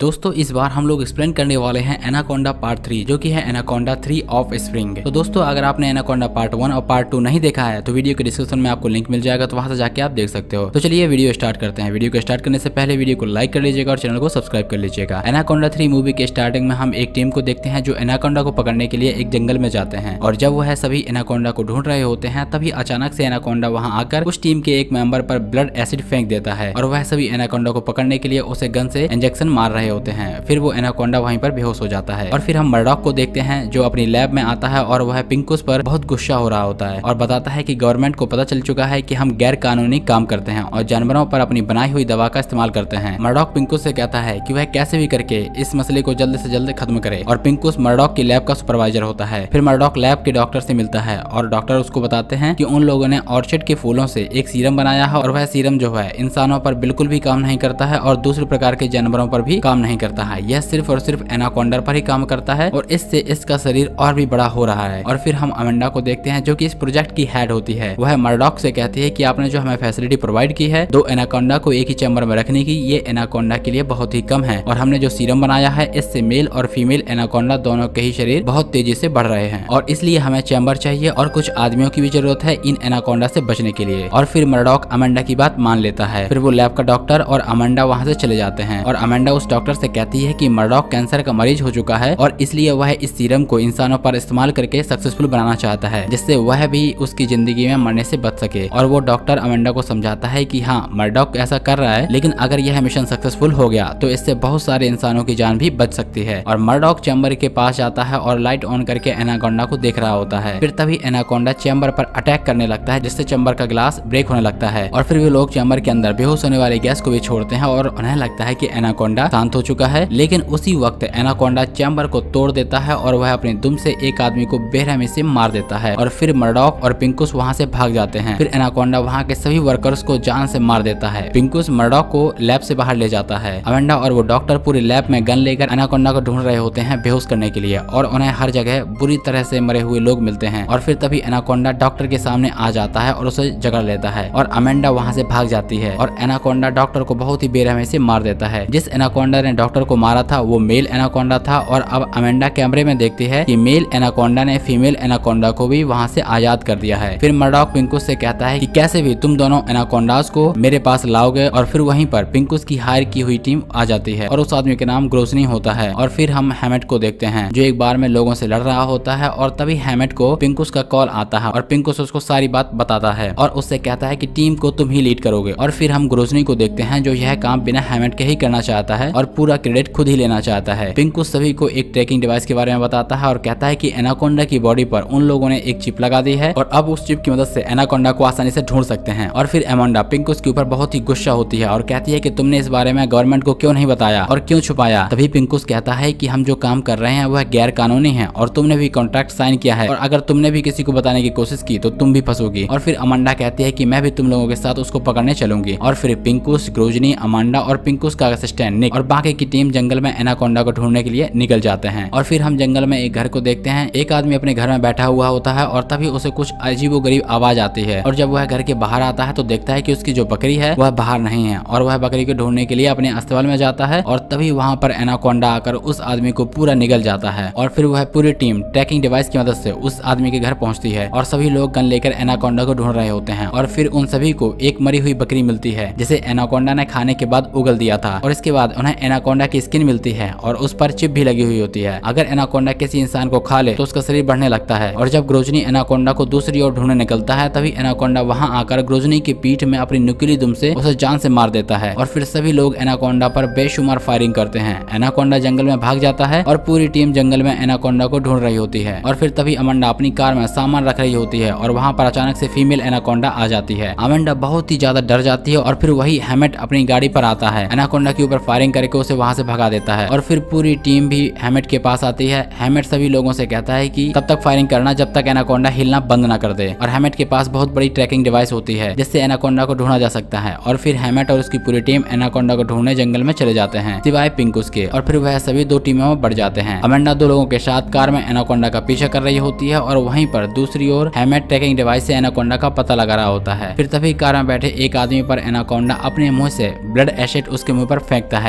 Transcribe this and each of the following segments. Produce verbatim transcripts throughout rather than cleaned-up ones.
दोस्तों इस बार हम लोग एक्सप्लेन करने वाले हैं एनाकोंडा पार्ट थ्री, जो कि है एनाकोंडा थ्री ऑफ स्प्रिंग। तो दोस्तों अगर आपने एनाकोंडा पार्ट वन और पार्ट टू नहीं देखा है तो वीडियो के डिस्क्रिप्शन में आपको लिंक मिल जाएगा, तो वहां से जाके आप देख सकते हो। तो चलिए वीडियो स्टार्ट करते हैं। वीडियो को स्टार्ट करने से पहले वीडियो को लाइक कर लीजिएगा और चैनल को सब्सक्राइब कर लीजिएगा। एनाकोंडा थ्री मूवी के स्टार्टिंग में हम एक टीम को देखते हैं जो एनाकोंडा को पकड़ने के लिए एक जंगल में जाते हैं, और जब वह सभी एनाकोंडा को ढूंढ रहे होते हैं तभी अचानक से एनाकोंडा वहां आकर उस टीम के एक मेंबर पर ब्लड एसिड फेंक देता है, और वह सभी एनाकोंडा को पकड़ने के लिए उसे गन से इंजेक्शन मार रहे होते हैं। फिर वो एनाकोंडा वहीं पर बेहोश हो जाता है। और फिर हम मर्डॉक को देखते हैं जो अपनी लैब में आता है और वह पिंकुस पर बहुत गुस्सा हो रहा होता है और बताता है कि गवर्नमेंट को पता चल चुका है कि हम गैर कानूनी काम करते हैं और जानवरों पर अपनी बनाई हुई दवा का इस्तेमाल करते हैं। मर्डॉक पिंकुस से कहता है कि वह कैसे भी करके इस मसले को जल्द से जल्द खत्म करे, और पिंकुस मर्डॉक की लैब का सुपरवाइजर होता है। फिर मर्डॉक लैब के डॉक्टर से मिलता है और डॉक्टर उसको बताते हैं कि उन लोगों ने ऑर्चिड के फूलों से एक सीरम बनाया है, और वह सीरम जो है इंसानों पर बिल्कुल भी काम नहीं करता है और दूसरे प्रकार के जानवरों पर भी काम नहीं करता है। यह सिर्फ और सिर्फ एनाकोंडा पर ही काम करता है और इससे इसका शरीर और भी बड़ा हो रहा है। और फिर हम अमेंडा को देखते हैं जो कि इस प्रोजेक्ट की हेड होती है। वह मर्डॉक से कहती है कि आपने जो हमें फैसिलिटी प्रोवाइड की है दो एनाकोंडा को एक ही चैम्बर में रखने की, ये एनाकोंडा के लिए बहुत ही कम है, और हमने जो सीरम बनाया है इससे मेल और फीमेल एनाकोंडा दोनों के ही शरीर बहुत तेजी से बढ़ रहे हैं, और इसलिए हमें चैम्बर चाहिए और कुछ आदमियों की भी जरूरत है इन एनाकोंडा से बचने के लिए। और फिर मर्डॉक अमेंडा की बात मान लेता है। फिर वो लैब का डॉक्टर और अमेंडा वहाँ से चले जाते हैं, और अमेंडा उस डॉक्टर से कहती है कि मर्डॉक कैंसर का मरीज हो चुका है और इसलिए वह इस सीरम को इंसानों पर इस्तेमाल करके सक्सेसफुल बनाना चाहता है, जिससे वह भी उसकी जिंदगी में मरने से बच सके। और वो डॉक्टर अमेंडा को समझाता है कि हाँ मर्डॉक ऐसा कर रहा है, लेकिन अगर यह मिशन सक्सेसफुल हो गया तो इससे बहुत सारे इंसानों की जान भी बच सकती है। और मर्डॉक चैम्बर के पास जाता है और लाइट ऑन करके एनाकोंडा को देख रहा होता है। फिर तभी एनाकोंडा चैम्बर पर अटैक करने लगता है, जिससे चैम्बर का ग्लास ब्रेक होने लगता है, और फिर वे लोग चैम्बर के अंदर बेहोश होने वाली गैस को भी छोड़ते हैं और उन्हें लगता है कि एनाकोंडा शांत हो चुका है। लेकिन उसी वक्त एनाकोंडा चैम्बर को तोड़ देता है और वह अपनी दुम से एक आदमी को बेरहमी से मार देता है, और फिर मर्डॉक और पिंकुस वहां से भाग जाते हैं। फिर एनाकोंडा वहां के सभी वर्कर्स को जान से मार देता है। पिंकुस मर्डॉक को लैब से बाहर ले जाता है। अमेंडा और वो डॉक्टर पूरी लैब में गन लेकर एनाकोंडा को ढूंढ रहे होते हैं बेहोश करने के लिए, और उन्हें हर जगह बुरी तरह से मरे हुए लोग मिलते हैं। और फिर तभी एनाकोंडा डॉक्टर के सामने आ जाता है और उसे जकड़ लेता है, और अमेंडा वहां से भाग जाती है, और एनाकोंडा डॉक्टर को बहुत ही बेरहमी से मार देता है। जिस एनाकोंडा ने डॉक्टर को मारा था वो मेल एनाकोंडा था, और अब अमेंडा कैमरे में देखती है कि मेल एनाकोंडा ने फीमेल एनाकोंडा को भी वहां से आजाद कर दिया है। फिर मर्डॉक पिंकुस से कहता है कि कैसे भी तुम दोनों एनाकोंडास को मेरे पास लाओगे, और फिर वहीं पर पिंकुस की हायर की हुई टीम आ जाती है, और उस आदमी के नाम ग्रोसनी होता है। और फिर हम हैमेट को देखते हैं जो एक बार में लोगों से लड़ रहा होता है, और तभी हैमेट को पिंकुस का कॉल आता है और पिंकुस उसको सारी बात बताता है और उससे कहता है कि टीम को तुम ही लीड करोगे। और फिर हम ग्रोसनी को देखते हैं जो यह काम बिना हैमेट के ही करना चाहता है और पूरा क्रेडिट खुद ही लेना चाहता है। पिंकुस सभी को एक ट्रैकिंग डिवाइस के बारे में बताता है और कहता है कि एनाकोंडा की बॉडी पर उन लोगों ने एक चिप लगा दी है, और अब उस चिप की मदद से एनाकोंडा को आसानी से ढूंढ सकते हैं। और फिर एमोंडा पिंकुस के ऊपर बहुत ही गुस्सा होती है और कहती है कि तुमने इस बारे में गवर्नमेंट को क्यों नहीं बताया और क्यों छुपाया। तभी पिंकुस कहता है कि हम जो काम कर रहे हैं वह गैर कानूनी है और तुमने भी कॉन्ट्रैक्ट साइन किया है, और अगर तुमने भी किसी को बताने की कोशिश की तो तुम भी फंसोगी। और फिर अमांडा कहती है कि मैं भी तुम लोगों के साथ उसको पकड़ने चलूंगी। और फिर पिंकुस, ग्रोजनी, अमांडा और पिंकुस का असिस्टेंट निक और बाकी की टीम जंगल में एनाकोंडा को ढूंढने के लिए निकल जाते हैं। और फिर हम जंगल में एक घर को देखते हैं। एक आदमी अपने घर में बैठा हुआ होता है और तभी उसे कुछ अजीबोगरीब आवाज आती है, और जब वह घर के बाहर आता है तो देखता है कि उसकी जो बकरी है वह बाहर नहीं है, और वह बकरी को ढूंढने के लिए अपने अस्तबल में जाता है, और तभी वहां पर एनाकोंडा आकर उस आदमी को पूरा निगल जाता है। और फिर वह पूरी टीम ट्रैकिंग डिवाइस की मदद से उस आदमी के घर पहुंचती है, और सभी लोग गन लेकर एनाकोंडा को ढूंढ रहे होते हैं। और फिर उन सभी को एक मरी हुई बकरी मिलती है जिसे एनाकोंडा ने खाने के बाद उगल दिया था, और इसके बाद उन्हें एनाकोंडा की स्किन मिलती है और उस पर चिप भी लगी हुई होती है। अगर एनाकोंडा किसी इंसान को खा ले तो उसका शरीर बढ़ने लगता है। और जब ग्रोजनी एनाकोंडा को दूसरी ओर ढूंढने निकलता है तभी एनाकोंडा वहां आकर ग्रोजनी की पीठ में अपनी नुकीली दुम से उसे जान से मार देता है, और फिर सभी लोग एनाकोंडा पर बेशुमार फायरिंग करते हैं। एनाकोंडा जंगल में भाग जाता है और पूरी टीम जंगल में एनाकोंडा को ढूंढ रही होती है। और फिर तभी अमांडा अपनी कार में सामान रख रही होती है और वहां पर अचानक से फीमेल एनाकोंडा आ जाती है। अमांडा बहुत ही ज्यादा डर जाती है, और फिर वही हैमेट अपनी गाड़ी पर आता है, एनाकोंडा के ऊपर फायरिंग करके उसे वहां से भगा देता है। और फिर पूरी टीम भी हैमेट के पास आती है। हैमेट सभी लोगों से कहता है कि तब तक फायरिंग करना जब तक एनाकोंडा हिलना बंद ना कर दे। और हैमेट के पास बहुत बड़ी ट्रैकिंग डिवाइस होती है जिससे एनाकोंडा को ढूंढा जा सकता है। और फिर हैमेट और उसकी पूरी टीम एनाकोंडा को ढूंढने जंगल में चले जाते हैं सिवाय पिंकुस के, और फिर वह सभी दो टीमों में बढ़ जाते हैं। अमांडा दो लोगों के साथ कार में एनाकोंडा का पीछा कर रही होती है, और वहीं पर दूसरी ओर हैमेट ट्रैकिंग डिवाइस से एनाकोंडा का पता लगा रहा होता है। फिर तभी कार में बैठे एक आदमी पर एनाकोंडा अपने मुंह से ब्लड एसिड उसके मुंह पर फेंकता है, जिससे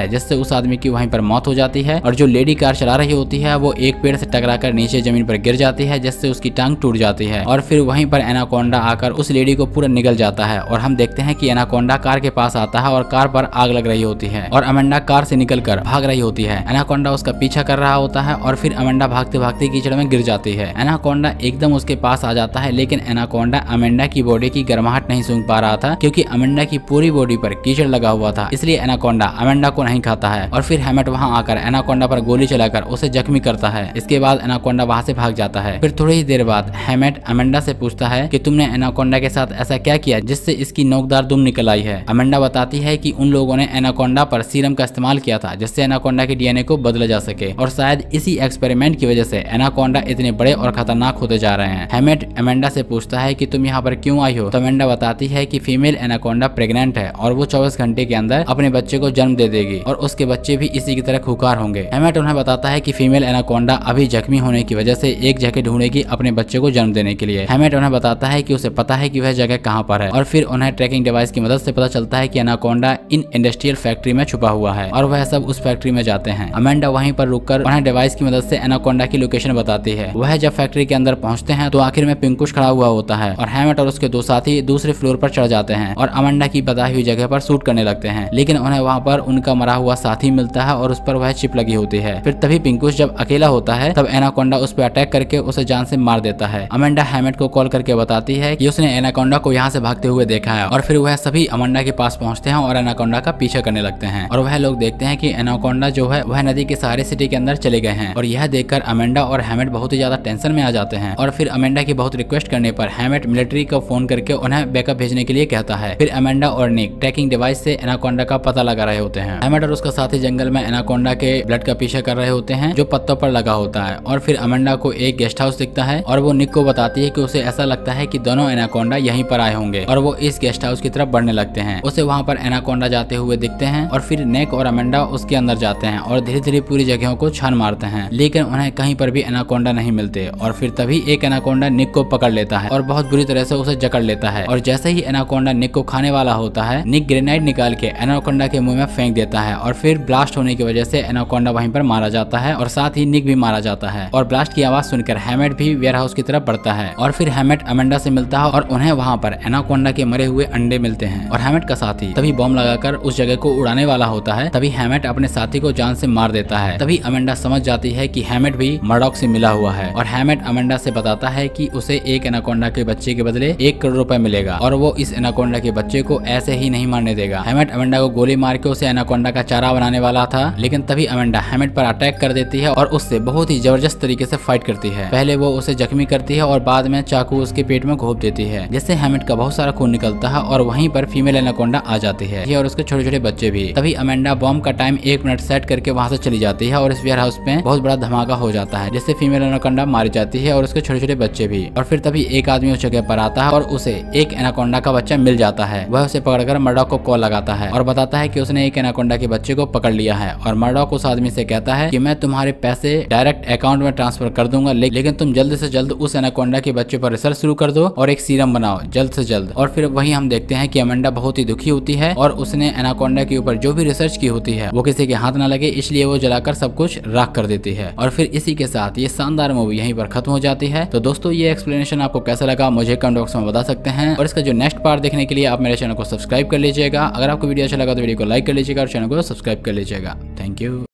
उस आदमी की वहीं पर मौत हो जाती है और जो लेडी कार चला रही होती है वो एक पेड़ से टकराकर नीचे जमीन पर गिर जाती है, जिससे उसकी टांग टूट जाती है और फिर वहीं पर एनाकोंडा आकर उस लेडी को पूरा निगल जाता है। और हम देखते हैं कि एनाकोंडा कार के पास आता है और कार पर आग लग रही होती है और अमेंडा कार से निकलकर भाग रही होती है। एनाकोंडा उसका पीछा कर रहा होता है और फिर अमेंडा भागते भागते कीचड़ में गिर जाती है। एनाकोंडा एकदम उसके पास आ जाता है, लेकिन एनाकोंडा अमेंडा की बॉडी की गर्माहट नहीं सूंघ पा रहा था क्योंकि अमेंडा की पूरी बॉडी पर कीचड़ लगा हुआ था, इसलिए एनाकोंडा अमेंडा को नहीं खाता है। और फिर हेमेट वहां आकर एनाकोंडा पर गोली चलाकर उसे जख्मी करता है। इसके बाद एनाकोंडा वहां से भाग जाता है। फिर थोड़ी ही देर बाद हेमेट अमेंडा से पूछता है कि तुमने एनाकोंडा के साथ ऐसा क्या किया जिससे इसकी नोकदार दुम निकल आई है। अमेंडा बताती है कि उन लोगों ने एनाकोंडा पर सीरम का इस्तेमाल किया था जिससे एनाकोंडा के डीएनए को बदला जा सके और शायद इसी एक्सपेरिमेंट की वजह से एनाकोंडा इतने बड़े और खतरनाक होते जा रहे हैं। हेमेट अमेंडा से पूछता है कि तुम यहाँ पर क्यों आई हो, तो अमेंडा बताती है कि फीमेल एनाकोंडा प्रेग्नेंट है और वो चौबीस घंटे के अंदर अपने बच्चे को जन्म दे देगी और उसके बच्चे भी इसी की तरह खुकार होंगे। हेमेट उन्हें बताता है कि फीमेल एनाकोंडा अभी जख्मी होने की वजह से एक जगह ढूंढेगी अपने बच्चे को जन्म देने के लिए। हेमेट उन्हें बताता है कि उसे पता है कि वह जगह कहाँ पर है और फिर उन्हें ट्रैकिंग डिवाइस की मदद से पता चलता है कि एनाकोंडा इन इंडस्ट्रियल फैक्ट्री में छुपा हुआ है और वह सब उस फैक्ट्री में जाते हैं। अमेंडा वहीं पर रुककर उन्हें डिवाइस की मदद से एनाकोंडा की लोकेशन बताती है। वह जब फैक्ट्री के अंदर पहुंचते हैं तो आखिर में पिंकुश खड़ा हुआ होता है और हेमेट और उसके दो साथी दूसरे फ्लोर पर चढ़ जाते हैं और अमेंडा की बताई हुई जगह पर शूट करने लगते हैं, लेकिन उन्हें वहाँ पर उनका मरा हुआ साथी मिलता है और उस पर वह चिप लगी होती है। फिर तभी पिंकुश जब अकेला होता है तब एनाकोंडा उस पर अटैक करके उसे जान से मार देता है। अमेंडा हेमेट को कॉल करके बताती है कि उसने एनाकोंडा को यहाँ से भागते हुए देखा है और फिर वह सभी अमेंडा के पास पहुंचते हैं और एनाकोंडा का पीछा करने लगते हैं और वह लोग देखते हैं कि एनाकोंडा जो है वह नदी के सहारे सिटी के अंदर चले गए हैं और यह देखकर अमेंडा और हेमेट बहुत ही ज्यादा टेंशन में आ जाते हैं और फिर अमेंडा की बहुत रिक्वेस्ट करने पर हेमेट मिलिट्री को फोन करके उन्हें बैकअप भेजने के लिए कहता है। फिर अमेंडा और निक ट्रैकिंग डिवाइस से एनाकोंडा का पता लगा रहे होते हैं। हेमेट और उसका साथी जंगल में एनाकोंडा के ब्लड का पीछा कर रहे होते हैं जो पत्तों पर लगा होता है और फिर अमेंडा को एक गेस्ट हाउस दिखता है और वो निक को बताती है कि उसे ऐसा लगता है कि दोनों एनाकोंडा यहीं पर आए होंगे और वो इस गेस्ट हाउस की तरफ बढ़ने लगते हैं। उसे वहाँ पर एनाकोंडा जाते हुए दिखते हैं और फिर निक और अमेंडा उसके अंदर जाते हैं और धीरे धीरे पूरी जगहों को छान मारते हैं, लेकिन उन्हें कहीं पर भी एनाकोंडा नहीं मिलते और फिर तभी एक एनाकोंडा निक को पकड़ लेता है और बहुत बुरी तरह से उसे जकड़ लेता है और जैसे ही एनाकोंडा निक को खाने वाला होता है निक ग्रेनाइड निकाल के एनाकोंडा के मुंह में फेंक देता है और फिर ब्लास्ट होने की वजह से एनाकोंडा वहीं पर मारा जाता है और साथ ही निक भी मारा जाता है और ब्लास्ट की आवाज सुनकर हेमेट भी वेयर हाउस की तरफ बढ़ता है और फिर हेमेट अमेंडा से मिलता है और उन्हें वहाँ पर एनाकोंडा के मरे हुए अंडे मिलते हैं और हेमेट का साथी तभी बॉम्ब लगाकर उस जगह को उड़ाने वाला होता है। तभी हेमेट अपने साथी को जान से मार देता है। तभी अमेंडा समझ जाती है कि हेमेट भी मर्डॉक से मिला हुआ है और हेमेट अमेंडा से बताता है कि उसे एक एनाकोंडा के बच्चे के बदले एक करोड़ रुपए मिलेगा और वो इस एनाकोंडा के बच्चे को ऐसे ही नहीं मारने देगा। हेमेट अमेंडा को गोली मार के उसे एनाकोंडा का चारा बनाने वाला था, लेकिन तभी अमेंडा हेमेट पर अटैक कर देती है और उससे बहुत ही जबरदस्त तरीके से फाइट करती है। पहले वो उसे जख्मी करती है और बाद में चाकू उसके पेट में घोंप देती है, जिससे हेमेट का बहुत सारा खून निकलता है और वहीं पर फीमेल एनाकोंडा आ जाती है और उसके छोटे छोटे बच्चे भी। तभी अमेंडा बॉम्ब का टाइम एक मिनट सेट करके वहाँ से चली जाती है और इस वेयर हाउस में बहुत बड़ा धमाका हो जाता है, जिससे फीमेल एनाकोंडा मारी जाती है और उसके छोटे छोटे बच्चे भी। और फिर तभी एक आदमी उस जगह पर आता है और उसे एक एनाकोंडा का बच्चा मिल जाता है। वह उसे पकड़कर मर्डॉक को कॉल लगाता है और बताता है कि उसने एक एनाकोंडा के बच्चे को पकड़ लिया है और मर्डॉक उस आदमी से कहता है कि मैं तुम्हारे पैसे डायरेक्ट अकाउंट में ट्रांसफर कर दूंगा, लेकिन तुम जल्द से जल्द उस एनाकोंडा के बच्चे पर रिसर्च शुरू कर दो और एक सीरम बनाओ जल्द से जल्द। और फिर वहीं हम देखते हैं कि अमेंडा बहुत ही दुखी होती है और उसने एनाकोंडा के ऊपर जो भी रिसर्च की होती है वो किसी के हाथ ना लगे, इसलिए वो जलाकर सब कुछ राख कर देती है। और फिर इसी के साथ ये शानदार मूवी यहीं पर खत्म हो जाती है। तो दोस्तों ये एक्सप्लेनेशन आपको कैसा लगा मुझे कमेंट बॉक्स में बता सकते हैं और इसका जो नेक्स्ट पार्ट देखने के लिए आप मेरे चैनल को सब्सक्राइब कर लीजिएगा। अगर आपको वीडियो अच्छा लगा तो वीडियो को लाइक कर लीजिएगा और चैनल को सब्सक्राइब कर लीजिएगा। Thank you.